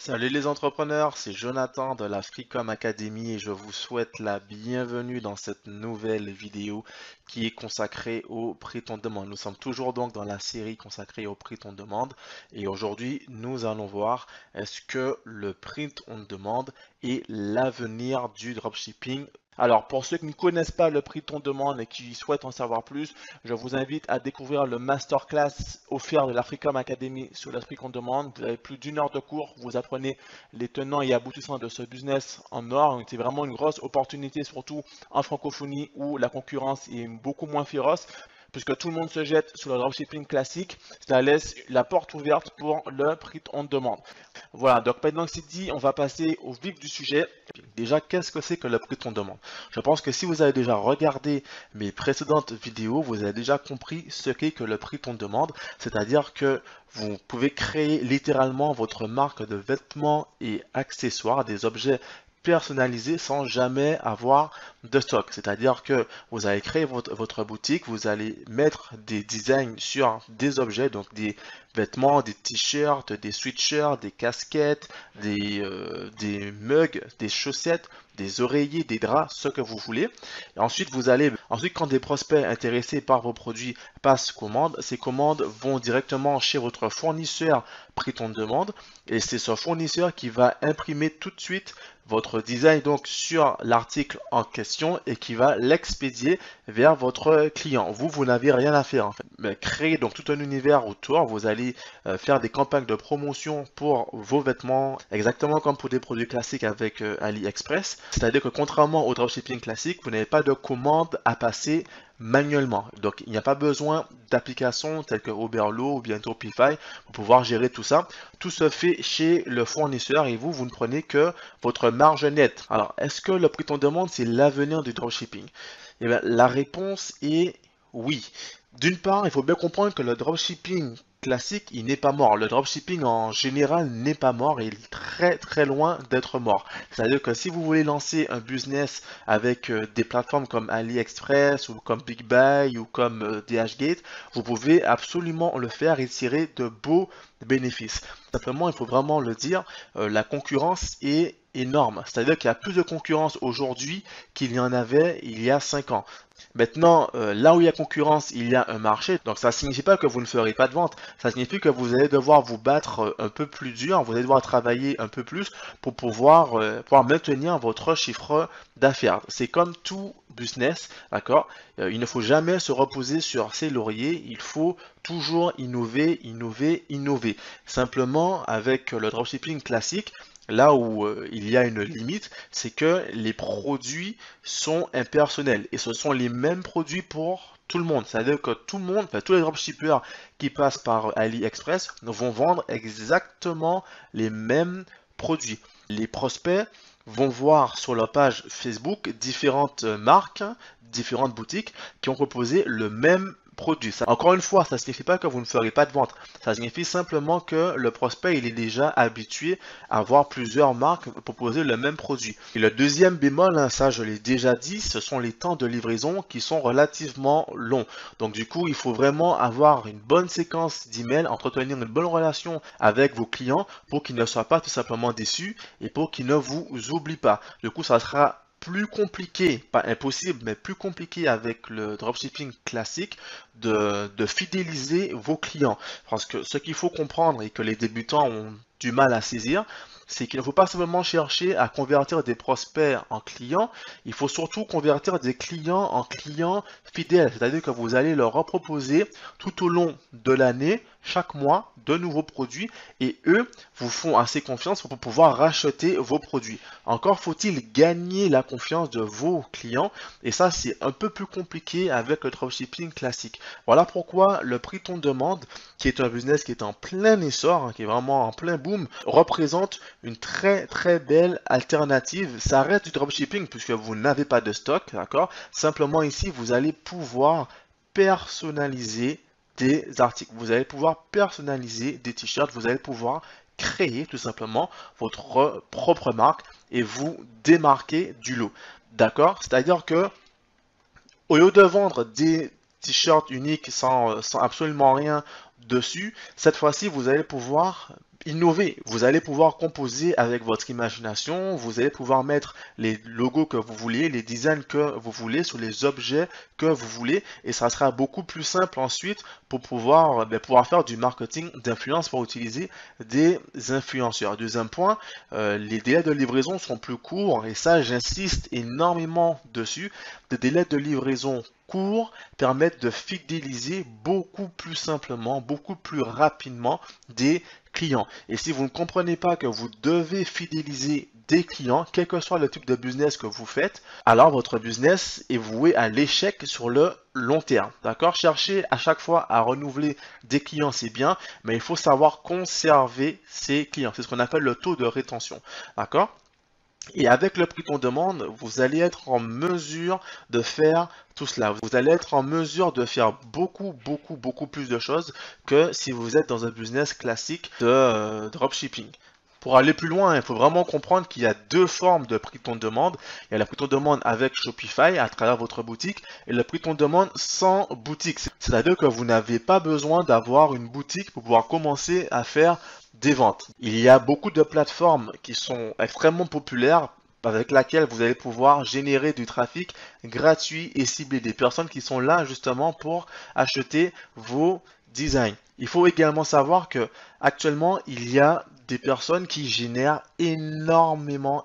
Salut les entrepreneurs, c'est Jonathan de la Freecom Academy et je vous souhaite la bienvenue dans cette nouvelle vidéo qui est consacrée au prix on demande. Nous sommes toujours donc dans la série consacrée au prix on demande et aujourd'hui nous allons voir est-ce que le print on demande est l'avenir du dropshipping. Alors pour ceux qui ne connaissent pas le prix on demande et qui souhaitent en savoir plus, je vous invite à découvrir le masterclass offert de l'Africom Academy sur l'esprit qu'on demande. Vous avez plus d'une heure de cours, vous apprenez les tenants et aboutissants de ce business en or. C'est vraiment une grosse opportunité, surtout en francophonie où la concurrence est beaucoup moins féroce. Puisque tout le monde se jette sur le dropshipping classique, ça laisse la porte ouverte pour le prix on demande. Voilà, donc maintenant que c'est dit, on va passer au vif du sujet. Déjà, qu'est-ce que c'est que le prix on demande? Je pense que si vous avez déjà regardé mes précédentes vidéos, vous avez déjà compris ce qu'est que le prix on demande, c'est-à-dire que vous pouvez créer littéralement votre marque de vêtements et accessoires, des objets personnalisés sans jamais avoir de stock. C'est-à-dire que vous allez créer votre boutique, vous allez mettre des designs sur des objets, donc des vêtements, des t-shirts, des sweatshirts, des casquettes, des mugs, des chaussettes, des oreillers, des draps, ce que vous voulez. Et ensuite, quand des prospects intéressés par vos produits passent commande, ces commandes vont directement chez votre fournisseur prix on demande et c'est ce fournisseur qui va imprimer tout de suite votre design donc sur l'article en question et qui va l'expédier vers votre client. Vous n'avez rien à faire en fait. Mais créer donc tout un univers autour, vous allez faire des campagnes de promotion pour vos vêtements, exactement comme pour des produits classiques avec AliExpress. C'est-à-dire que contrairement au dropshipping classique, vous n'avez pas de commande à passer manuellement. Donc il n'y a pas besoin d'applications telles que Oberlo ou bien Shopify pour pouvoir gérer tout ça. Tout se fait chez le fournisseur et vous ne prenez que votre marge nette. Alors, est-ce que le prix on demande, c'est l'avenir du dropshipping? Eh bien, la réponse est oui. D'une part, il faut bien comprendre que le dropshipping classique, il n'est pas mort. Le dropshipping en général n'est pas mort et il est très très loin d'être mort. C'est-à-dire que si vous voulez lancer un business avec des plateformes comme AliExpress ou comme Big Buy ou comme DHgate, vous pouvez absolument le faire et tirer de beaux bénéfices. Simplement, il faut vraiment le dire, la concurrence est énorme. C'est-à-dire qu'il y a plus de concurrence aujourd'hui qu'il y en avait il y a 5 ans. Maintenant, là où il y a concurrence, il y a un marché. Donc ça ne signifie pas que vous ne ferez pas de vente. Ça signifie que vous allez devoir vous battre un peu plus dur, vous allez devoir travailler un peu plus pour pouvoir maintenir votre chiffre d'affaires. C'est comme tout business, d'accord? Il ne faut jamais se reposer sur ses lauriers. Il faut toujours innover, innover, innover. Simplement, avec le dropshipping classique, là où il y a une limite, c'est que les produits sont impersonnels et ce sont les mêmes produits pour tout le monde. C'est-à-dire que tout le monde, enfin, tous les dropshippers qui passent par AliExpress vont vendre exactement les mêmes produits. Les prospects vont voir sur leur page Facebook différentes marques, différentes boutiques qui ont proposé le même produit. Encore une fois, ça ne signifie pas que vous ne ferez pas de vente. Ça signifie simplement que le prospect il est déjà habitué à voir plusieurs marques proposer le même produit. Et le deuxième bémol, hein, ça je l'ai déjà dit, ce sont les temps de livraison qui sont relativement longs. Donc du coup, il faut vraiment avoir une bonne séquence d'emails, entretenir une bonne relation avec vos clients pour qu'ils ne soient pas tout simplement déçus et pour qu'ils ne vous oublient pas. Du coup, ça sera plus compliqué, pas impossible, mais plus compliqué avec le dropshipping classique de fidéliser vos clients. Parce que ce qu'il faut comprendre et que les débutants ont du mal à saisir, c'est qu'il ne faut pas simplement chercher à convertir des prospects en clients, il faut surtout convertir des clients en clients fidèles. C'est-à-dire que vous allez leur proposer tout au long de l'année, chaque mois, de nouveaux produits et eux vous font assez confiance pour pouvoir racheter vos produits. Encore faut-il gagner la confiance de vos clients et ça c'est un peu plus compliqué avec le dropshipping classique. Voilà pourquoi le prix on demande, qui est un business qui est en plein essor, hein, qui est vraiment en plein boom, représente une très très belle alternative. Ça reste du dropshipping puisque vous n'avez pas de stock, d'accord? Simplement ici vous allez pouvoir personnaliser des articles. Vous allez pouvoir personnaliser des t-shirts, vous allez pouvoir créer tout simplement votre propre marque et vous démarquer du lot. D'accord? C'est-à-dire que au lieu de vendre des t-shirts uniques sans absolument rien dessus, cette fois-ci vous allez pouvoir innover. Vous allez pouvoir composer avec votre imagination, vous allez pouvoir mettre les logos que vous voulez, les designs que vous voulez sur les objets que vous voulez et ça sera beaucoup plus simple ensuite pour pouvoir faire du marketing d'influence pour utiliser des influenceurs. Deuxième point, les délais de livraison sont plus courts et ça j'insiste énormément dessus. Des délais de livraison courts permettent de fidéliser beaucoup plus simplement, beaucoup plus rapidement des clients. Et si vous ne comprenez pas que vous devez fidéliser des clients, quel que soit le type de business que vous faites, alors votre business est voué à l'échec sur le long terme. D'accord? Chercher à chaque fois à renouveler des clients, c'est bien, mais il faut savoir conserver ces clients. C'est ce qu'on appelle le taux de rétention. D'accord? Et avec le prix qu'on demande, vous allez être en mesure de faire tout cela. Vous allez être en mesure de faire beaucoup plus de choses que si vous êtes dans un business classique de dropshipping. Pour aller plus loin, il faut vraiment comprendre qu'il y a deux formes de prix qu'on demande. Il y a le prix qu'on demande avec Shopify à travers votre boutique et le prix qu'on demande sans boutique. C'est-à-dire que vous n'avez pas besoin d'avoir une boutique pour pouvoir commencer à faire des ventes. Il y a beaucoup de plateformes qui sont extrêmement populaires avec laquelle vous allez pouvoir générer du trafic gratuit et cibler des personnes qui sont là justement pour acheter vos designs. Il faut également savoir que actuellement il y a des personnes qui génèrent énormément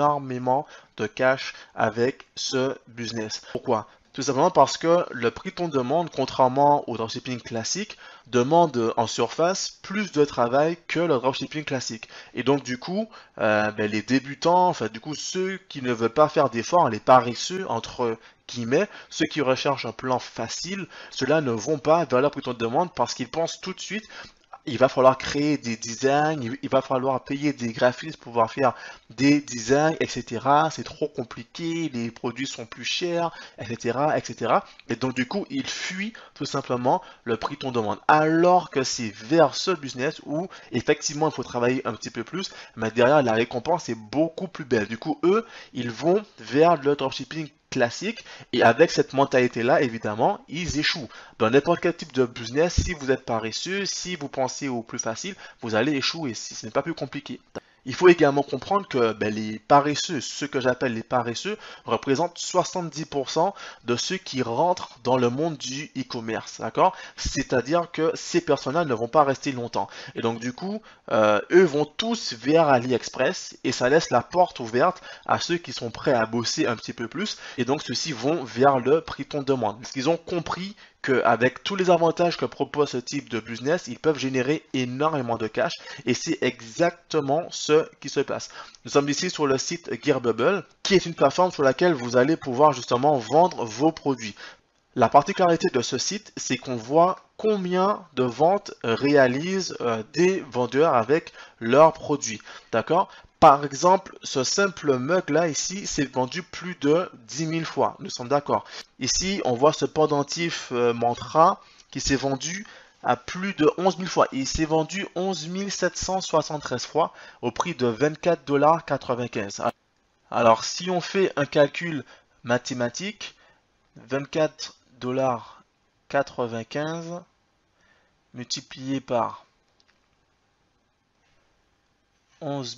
de cash avec ce business. Pourquoi? Tout simplement parce que le prix qu'on demande, contrairement au dropshipping classique, demande en surface plus de travail que le dropshipping classique. Et donc du coup, les débutants, enfin du coup ceux qui ne veulent pas faire d'efforts, les paresseux entre guillemets, ceux qui recherchent un plan facile, ceux-là ne vont pas vers leur prix qu'on demande parce qu'ils pensent tout de suite il va falloir créer des designs, il va falloir payer des graphistes pour pouvoir faire des designs, etc. C'est trop compliqué, les produits sont plus chers, etc., etc. Et donc du coup, il fuit tout simplement le prix qu'on demande. Alors que c'est vers ce business où effectivement il faut travailler un petit peu plus, mais derrière la récompense est beaucoup plus belle. Du coup, eux, ils vont vers le dropshipping classique et avec cette mentalité-là, évidemment, ils échouent. Dans n'importe quel type de business, si vous êtes paresseux, si vous pensez au plus facile, vous allez échouer. Si ce n'est pas plus compliqué. Il faut également comprendre que les paresseux, ceux que j'appelle les paresseux, représentent 70% de ceux qui rentrent dans le monde du e-commerce, d'accord? C'est-à-dire que ces personnes-là ne vont pas rester longtemps. Et donc du coup, eux vont tous vers AliExpress et ça laisse la porte ouverte à ceux qui sont prêts à bosser un petit peu plus. Et donc ceux-ci vont vers le prix qu'on demande. Parce qu'ils ont compris qu'avec tous les avantages que propose ce type de business, ils peuvent générer énormément de cash et c'est exactement ce qui se passe. Nous sommes ici sur le site Gearbubble qui est une plateforme sur laquelle vous allez pouvoir justement vendre vos produits. La particularité de ce site, c'est qu'on voit combien de ventes réalisent des vendeurs avec leurs produits. D'accord? Par exemple, ce simple mug là ici, c'est vendu plus de 10 000 fois. Nous sommes d'accord. Ici, on voit ce pendentif mantra qui s'est vendu à plus de 11 000 fois. Il s'est vendu 11 773 fois au prix de 24,95 $. Alors, si on fait un calcul mathématique, 24,95 $ multiplié par 11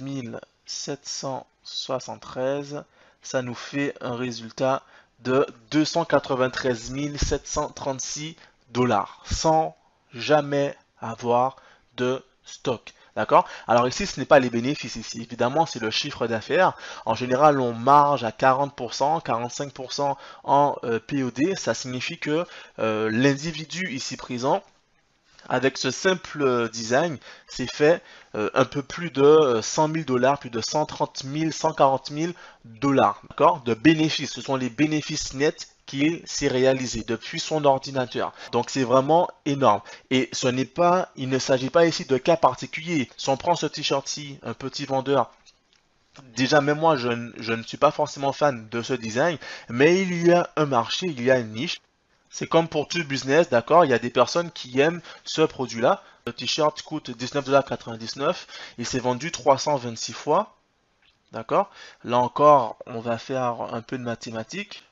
773, ça nous fait un résultat de 293 736 $, sans jamais avoir de stock. D'accord? Alors ici, ce n'est pas les bénéfices ici. Évidemment, c'est le chiffre d'affaires. En général, on marge à 40%, 45% en POD. Ça signifie que l'individu ici présent avec ce simple design, c'est fait un peu plus de 100 000 $, plus de 130 000, 140 000 $, d'accord, de bénéfices. Ce sont les bénéfices nets qu'il s'est réalisé depuis son ordinateur. Donc c'est vraiment énorme. Et il ne s'agit pas ici de cas particuliers. Si on prend ce t-shirt-ci, un petit vendeur, déjà, même moi, je ne suis pas forcément fan de ce design, mais il y a un marché, il y a une niche. C'est comme pour tout business, d'accord? Il y a des personnes qui aiment ce produit-là. Le t-shirt coûte 19,99 $. Il s'est vendu 326 fois, d'accord? Là encore, on va faire un peu de mathématiques.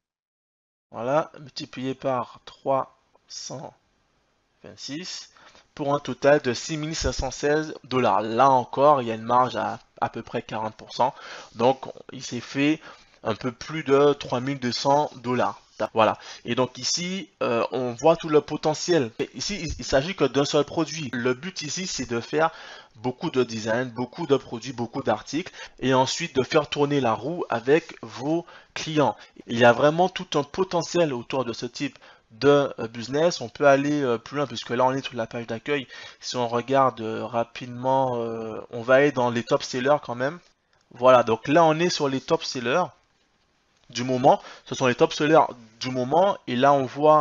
Voilà, multiplié par 326. pour un total de 6516 dollars. Là encore, il y a une marge à peu près 40%. Donc, il s'est fait un peu plus de 3200 dollars. Voilà. Et donc ici, on voit tout le potentiel. Ici, il s'agit que d'un seul produit. Le but ici, c'est de faire beaucoup de design, beaucoup de produits, beaucoup d'articles, et ensuite de faire tourner la roue avec vos clients. Il y a vraiment tout un potentiel autour de ce type de business. On peut aller plus loin puisque là on est sur la page d'accueil. Si on regarde rapidement, on va aller dans les top sellers quand même. Voilà, donc là on est sur les top sellers du moment. Ce sont les top sellers du moment. Et là,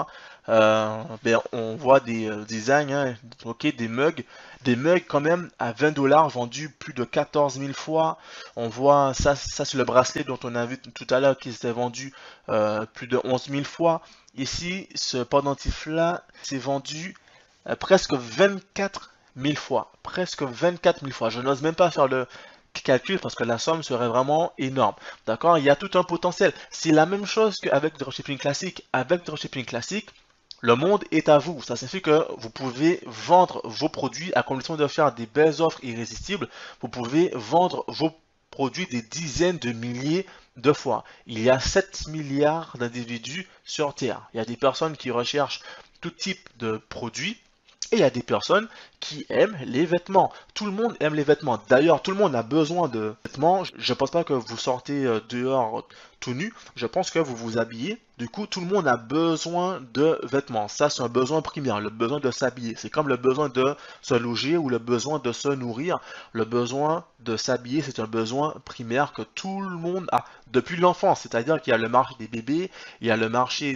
on voit des designs, hein, ok, des mugs quand même à 20 dollars vendus plus de 14 000 fois. On voit ça, c'est le bracelet dont on a vu tout à l'heure qui s'était vendu plus de 11 000 fois. Ici, ce pendentif là s'est vendu presque 24 000 fois. Presque 24 000 fois. Je n'ose même pas faire le calcul parce que la somme serait vraiment énorme. D'accord? Il y a tout un potentiel. C'est la même chose qu'avec dropshipping classique. Avec dropshipping classique, le monde est à vous. Ça signifie que vous pouvez vendre vos produits à condition de faire des belles offres irrésistibles. Vous pouvez vendre vos produits des dizaines de milliers de fois. Il y a 7 milliards d'individus sur Terre. Il y a des personnes qui recherchent tout type de produits. Et il y a des personnes qui aiment les vêtements. Tout le monde aime les vêtements. D'ailleurs, tout le monde a besoin de vêtements. Je ne pense pas que vous sortez dehors tout nu. Je pense que vous vous habillez. Du coup, tout le monde a besoin de vêtements. Ça, c'est un besoin primaire, le besoin de s'habiller. C'est comme le besoin de se loger ou le besoin de se nourrir. Le besoin de s'habiller, c'est un besoin primaire que tout le monde a depuis l'enfance. C'est-à-dire qu'il y a le marché des bébés, il y a le marché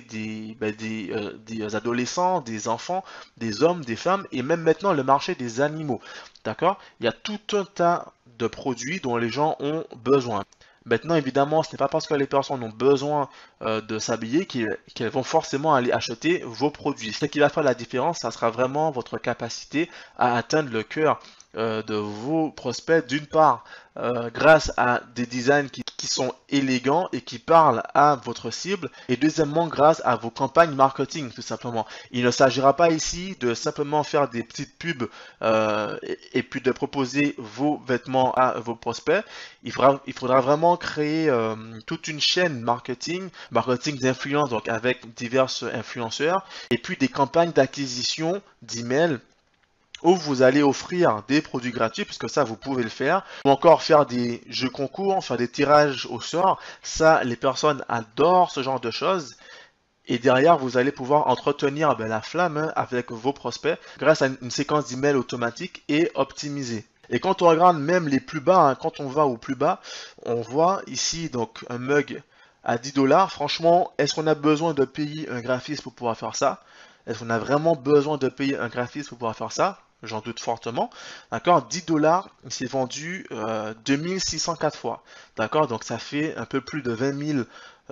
des adolescents, des enfants, des hommes, des femmes et même maintenant le marché des animaux. D'accord? Il y a tout un tas de produits dont les gens ont besoin. Maintenant, évidemment, ce n'est pas parce que les personnes ont besoin de s'habiller qu'elles vont forcément aller acheter vos produits. Ce qui va faire la différence, ça sera vraiment votre capacité à atteindre le cœur de vos prospects, d'une part grâce à des designs qui sont élégants et qui parlent à votre cible, et deuxièmement grâce à vos campagnes marketing tout simplement. Il ne s'agira pas ici de simplement faire des petites pubs et puis de proposer vos vêtements à vos prospects. Il faudra vraiment créer toute une chaîne marketing d'influence, donc avec divers influenceurs, et puis des campagnes d'acquisition d'emails où vous allez offrir des produits gratuits, puisque ça, vous pouvez le faire, ou encore faire des jeux concours, faire des tirages au sort. Ça, les personnes adorent ce genre de choses. Et derrière, vous allez pouvoir entretenir la flamme avec vos prospects grâce à une séquence d'emails automatique et optimisée. Et quand on regarde même les plus bas, quand on va au plus bas, on voit ici donc un mug à 10 dollars. Franchement, est-ce qu'on a besoin de payer un graphiste pour pouvoir faire ça? Est-ce qu'on a vraiment besoin de payer un graphiste pour pouvoir faire ça? J'en doute fortement. D'accord, 10 dollars, il s'est vendu 2604 fois. D'accord, donc ça fait un peu plus de 20 000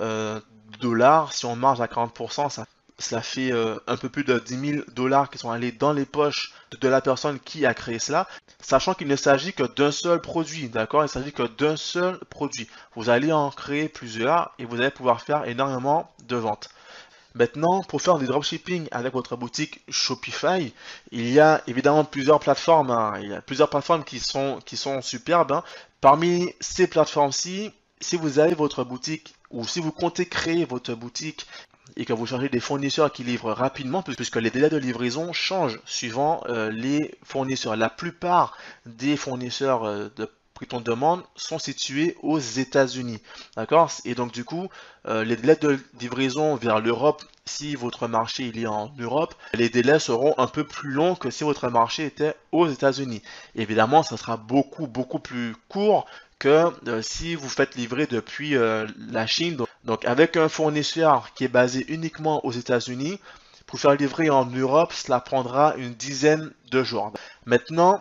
dollars. Si on marge à 40%, ça fait un peu plus de 10 000 dollars qui sont allés dans les poches de la personne qui a créé cela, sachant qu'il ne s'agit que d'un seul produit, d'accord? Il s'agit que d'un seul produit. Vous allez en créer plusieurs et vous allez pouvoir faire énormément de ventes. Maintenant, pour faire du dropshipping avec votre boutique Shopify, il y a évidemment plusieurs plateformes, hein. Il y a plusieurs plateformes qui sont superbes, hein. Parmi ces plateformes-ci, si vous avez votre boutique ou si vous comptez créer votre boutique et que vous cherchez des fournisseurs qui livrent rapidement, puisque les délais de livraison changent suivant les fournisseurs. La plupart des fournisseurs de Python demande sont situés aux États-Unis. D'accord? Et donc du coup, les délais de livraison vers l'Europe, si votre marché il est en Europe, les délais seront un peu plus longs que si votre marché était aux États-Unis. Évidemment, ça sera beaucoup plus court que si vous faites livrer depuis la Chine. Donc avec un fournisseur qui est basé uniquement aux États-Unis, pour faire livrer en Europe, cela prendra une dizaine de jours. Maintenant,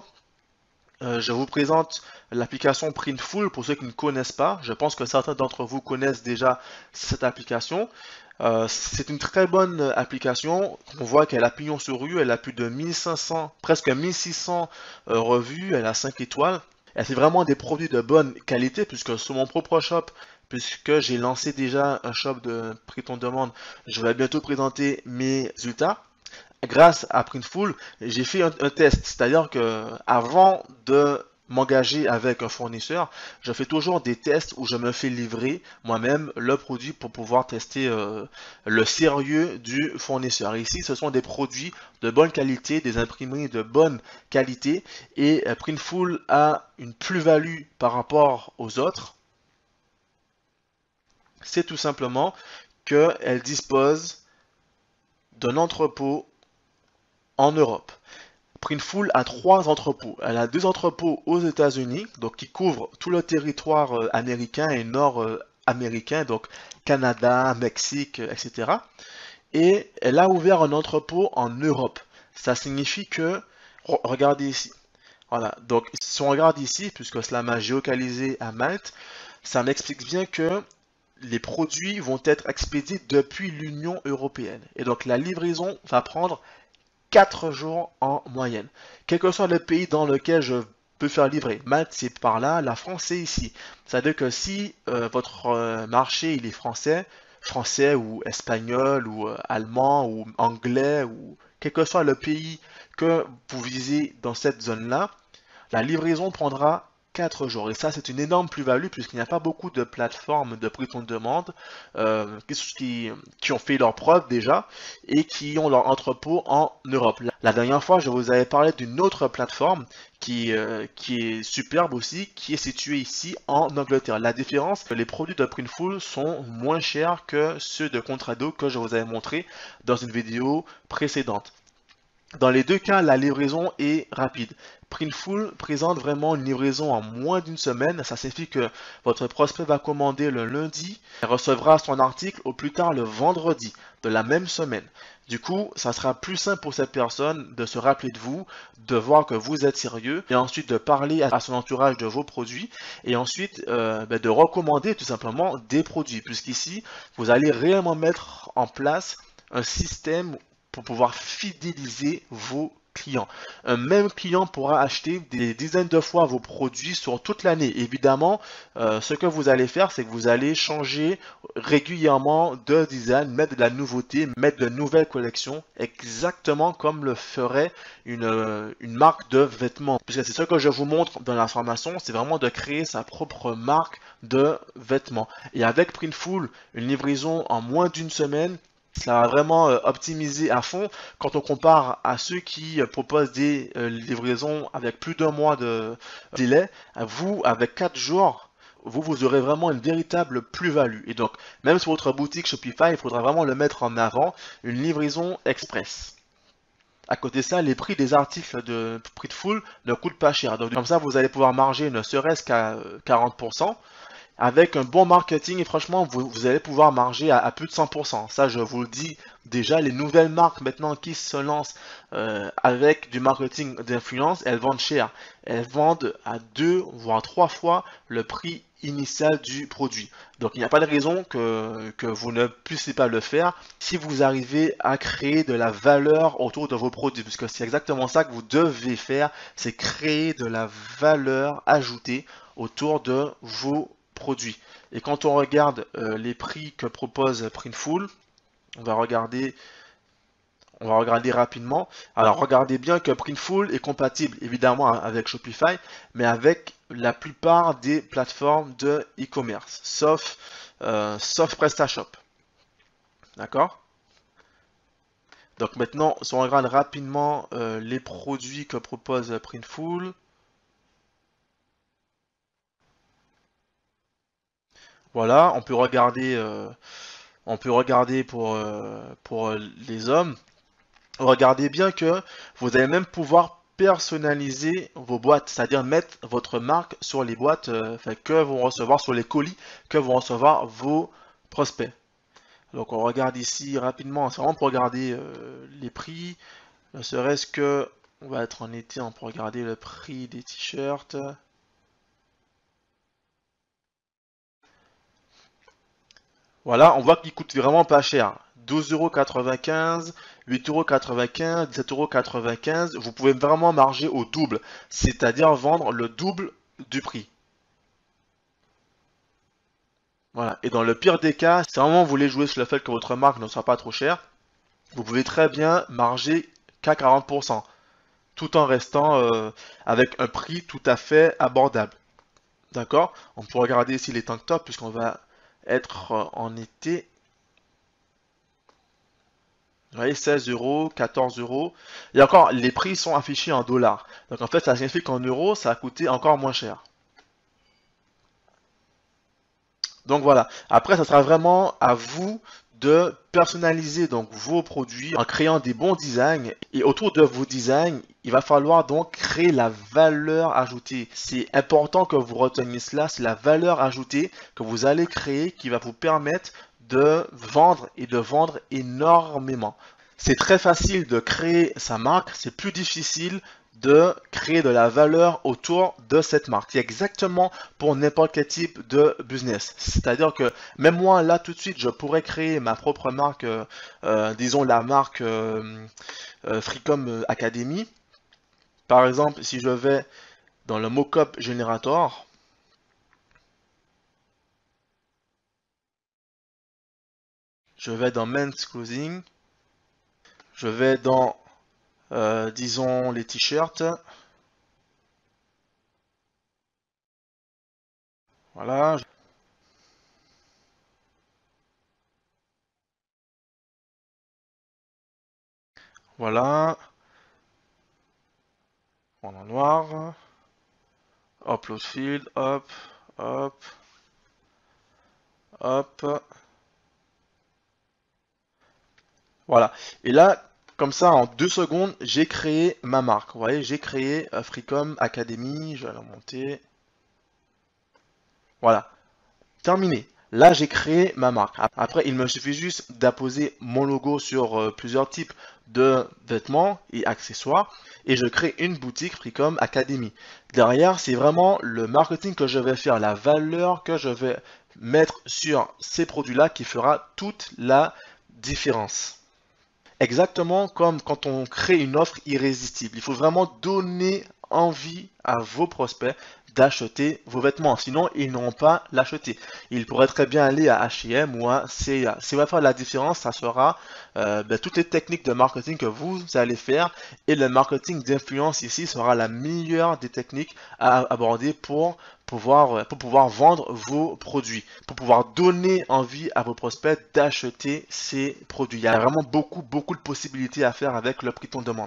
je vous présente l'application Printful pour ceux qui ne connaissent pas. Je pense que certains d'entre vous connaissent déjà cette application. C'est une très bonne application. On voit qu'elle a pignon sur rue. Elle a plus de 1500, presque 1600 revues. Elle a 5 étoiles. Elle fait vraiment des produits de bonne qualité puisque sur mon propre shop, puisque j'ai lancé déjà un shop de Python demande, je vais bientôt présenter mes résultats. grâce à Printful, j'ai fait un test. C'est-à-dire que avant de m'engager avec un fournisseur, je fais toujours des tests où je me fais livrer moi-même le produit pour pouvoir tester le sérieux du fournisseur. Ici, ce sont des produits de bonne qualité, des imprimeries de bonne qualité, et Printful a une plus-value par rapport aux autres. C'est tout simplement qu'elle dispose d'un entrepôt en Europe. Printful a 3 entrepôts. Elle a 2 entrepôts aux États-Unis, donc qui couvrent tout le territoire américain et nord-américain, donc Canada, Mexique, etc. Et elle a ouvert un entrepôt en Europe. Ça signifie que, regardez ici. Voilà, donc si on regarde ici, puisque cela m'a géolocalisé à Malte, ça m'explique bien que les produits vont être expédiés depuis l'Union européenne. Et donc la livraison va prendre 4 jours en moyenne. Quel que soit le pays dans lequel je peux faire livrer. Malte, c'est par là, la France, c'est ici. C'est-à-dire que si votre marché, il est français ou espagnol ou allemand ou anglais ou quel que soit le pays que vous visez dans cette zone-là, la livraison prendra 4 jours. Et ça, c'est une énorme plus-value puisqu'il n'y a pas beaucoup de plateformes de prix de demande qui ont fait leurs preuves déjà et qui ont leur entrepôt en Europe. La dernière fois, je vous avais parlé d'une autre plateforme qui est superbe aussi, qui est située ici en Angleterre. La différence, les produits de Printful sont moins chers que ceux de Contrado que je vous avais montré dans une vidéo précédente. Dans les deux cas, la livraison est rapide. Printful présente vraiment une livraison en moins d'une semaine. Ça signifie que votre prospect va commander le lundi et recevra son article au plus tard le vendredi de la même semaine. Du coup, ça sera plus simple pour cette personne de se rappeler de vous, de voir que vous êtes sérieux et ensuite de parler à son entourage de vos produits et ensuite de recommander tout simplement des produits. Puisqu'ici, vous allez réellement mettre en place un système pour pouvoir fidéliser vos clients. Un même client pourra acheter des dizaines de fois vos produits sur toute l'année. Évidemment, ce que vous allez faire, c'est que vous allez changer régulièrement de design, mettre de la nouveauté, mettre de nouvelles collections, exactement comme le ferait une marque de vêtements. Puisque c'est ce que je vous montre dans la formation, c'est vraiment de créer sa propre marque de vêtements. Et avec Printful, une livraison en moins d'une semaine, ça va vraiment optimiser à fond quand on compare à ceux qui proposent des livraisons avec plus d'un mois de délai. Vous, avec 4 jours, vous aurez vraiment une véritable plus-value. Et donc, même sur votre boutique Shopify, il faudra vraiment le mettre en avant, une livraison express. À côté de ça, les prix des articles de Printful ne coûtent pas cher. Donc, comme ça, vous allez pouvoir marger ne serait-ce qu'à 40%. Avec un bon marketing, et franchement, vous allez pouvoir marger à plus de 100%. Ça, je vous le dis déjà, les nouvelles marques maintenant qui se lancent avec du marketing d'influence, elles vendent cher. Elles vendent à 2 voire 3 fois le prix initial du produit. Donc, il n'y a pas de raison que vous ne puissiez pas le faire si vous arrivez à créer de la valeur autour de vos produits. Puisque c'est exactement ça que vous devez faire, c'est créer de la valeur ajoutée autour de vos produits. Et quand on regarde les prix que propose Printful, on va regarder rapidement. Alors regardez bien que Printful est compatible évidemment avec Shopify, mais avec la plupart des plateformes de e-commerce, sauf PrestaShop. D'accord? Donc maintenant, si on regarde rapidement les produits que propose Printful, voilà, on peut regarder pour les hommes. Regardez bien que vous allez même pouvoir personnaliser vos boîtes, c'est-à-dire mettre votre marque sur les boîtes que vont recevoir, sur les colis que vont recevoir vos prospects. Donc on regarde ici rapidement, c'est vraiment pour regarder les prix, ne serait-ce que, on va être en été, on peut regarder le prix des t-shirts. Voilà, on voit qu'il coûte vraiment pas cher. 12,95 €, 8,95 €, 17,95 €. Vous pouvez vraiment marger au double, c'est-à-dire vendre le double du prix. Voilà. Et dans le pire des cas, si vraiment vous voulez jouer sur le fait que votre marque ne soit pas trop chère, vous pouvez très bien marger qu'à 40%, tout en restant avec un prix tout à fait abordable. D'accord? On peut regarder ici les tank tops puisqu'on va être en été. Vous voyez, 16 euros, 14 euros. Et encore, les prix sont affichés en dollars. Donc en fait, ça signifie qu'en euros, ça a coûté encore moins cher. Donc voilà. Après, ça sera vraiment à vous de personnaliser donc vos produits en créant des bons designs. Et autour de vos designs, il va falloir donc créer la valeur ajoutée. C'est important que vous reteniez cela. C'est la valeur ajoutée que vous allez créer qui va vous permettre de vendre et de vendre énormément. C'est très facile de créer sa marque, c'est plus difficile de créer de la valeur autour de cette marque. C'est exactement pour n'importe quel type de business. C'est-à-dire que même moi, là, tout de suite, je pourrais créer ma propre marque, disons la marque Freecom Academy. Par exemple, si je vais dans le mockup Generator, je vais dans Men's Clothing, je vais dans, disons, les t-shirts. Voilà. Voilà. En noir. Upload field. Hop. Hop. Hop. Voilà. Et là, comme ça, en 2 secondes, j'ai créé ma marque. Vous voyez, j'ai créé Freecom Academy. Je vais la monter. Voilà. Terminé. Là, j'ai créé ma marque. Après, il me suffit juste d'apposer mon logo sur plusieurs types de vêtements et accessoires. Et je crée une boutique Freecom Academy. Derrière, c'est vraiment le marketing que je vais faire, la valeur que je vais mettre sur ces produits-là qui fera toute la différence. Exactement comme quand on crée une offre irrésistible. Il faut vraiment donner envie à vos prospects d'acheter vos vêtements. Sinon, ils n'auront pas l'acheter. Ils pourraient très bien aller à H&M ou à C&A. Ce qui va faire la différence, ça sera toutes les techniques de marketing que vous allez faire. Et le marketing d'influence ici sera la meilleure des techniques à aborder pour pouvoir vendre vos produits, pour pouvoir donner envie à vos prospects d'acheter ces produits. Il y a vraiment beaucoup de possibilités à faire avec le prix de ton demande.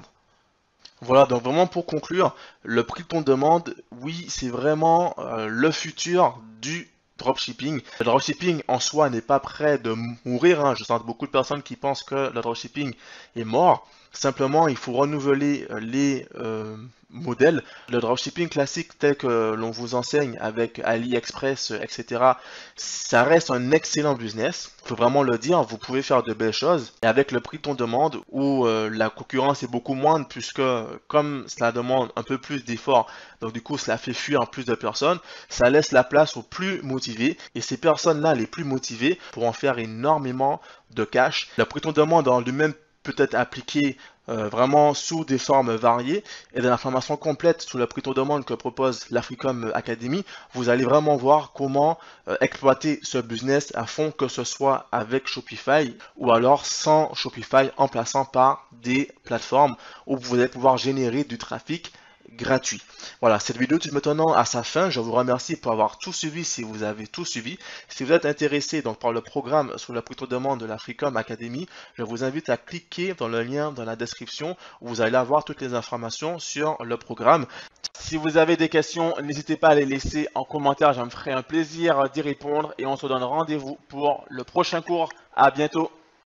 Voilà, donc vraiment pour conclure, le prix de ton demande, oui, c'est vraiment le futur du dropshipping. Le dropshipping en soi n'est pas prêt de mourir, hein. Je sens beaucoup de personnes qui pensent que le dropshipping est mort. Simplement, il faut renouveler les modèles. Le dropshipping classique tel que l'on vous enseigne avec AliExpress, etc., ça reste un excellent business. Il faut vraiment le dire, vous pouvez faire de belles choses. Et avec le prix de ton demande, où la concurrence est beaucoup moindre, puisque comme cela demande un peu plus d'efforts, donc du coup cela fait fuir plus de personnes, ça laisse la place aux plus motivés. Et ces personnes-là, les plus motivées, pourront faire énormément de cash. Le prix de ton demande en lui-même peut être appliqué vraiment sous des formes variées, et dans l'information complète sur le prix de demande que propose la Freecom Academy, vous allez vraiment voir comment exploiter ce business à fond, que ce soit avec Shopify ou alors sans Shopify, en plaçant par des plateformes où vous allez pouvoir générer du trafic gratuit. Voilà, cette vidéo touche maintenant à sa fin. Je vous remercie pour avoir tout suivi si vous avez tout suivi. Si vous êtes intéressé donc par le programme sur la prix de demande de la Freecom Academy, je vous invite à cliquer dans le lien dans la description où vous allez avoir toutes les informations sur le programme. Si vous avez des questions, n'hésitez pas à les laisser en commentaire. Je me ferai un plaisir d'y répondre et on se donne rendez-vous pour le prochain cours. À bientôt.